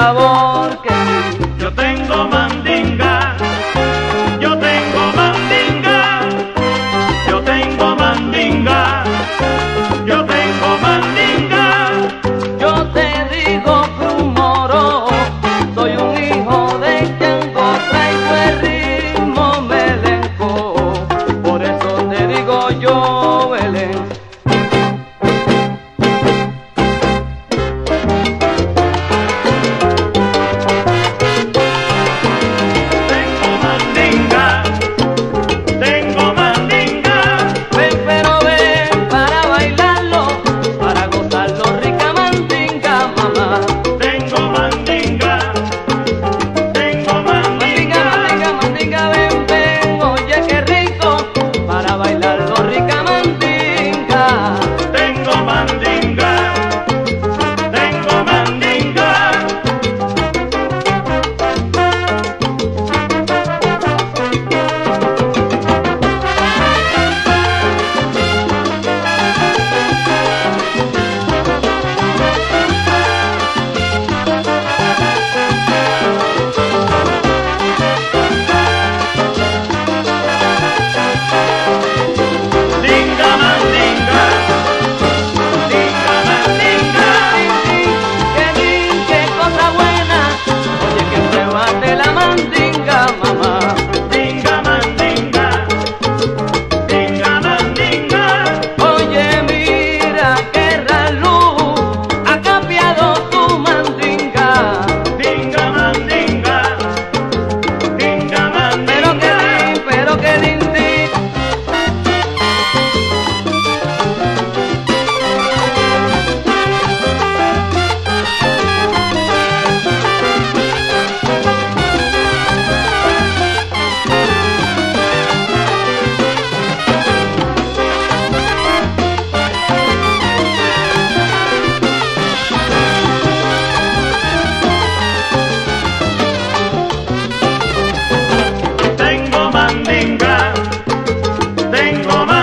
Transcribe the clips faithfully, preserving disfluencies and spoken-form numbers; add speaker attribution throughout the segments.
Speaker 1: sabor que sí.
Speaker 2: Yo tengo mandinga, yo tengo mandinga, yo tengo mandinga, yo tengo mandinga.
Speaker 1: Yo te digo que un moro, soy un hijo de Chango, traigo el ritmo melenco, por eso te digo yo, Belén.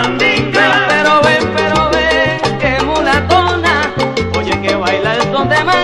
Speaker 1: Pero ven, pero ven, que mulatona, oye que baila el son de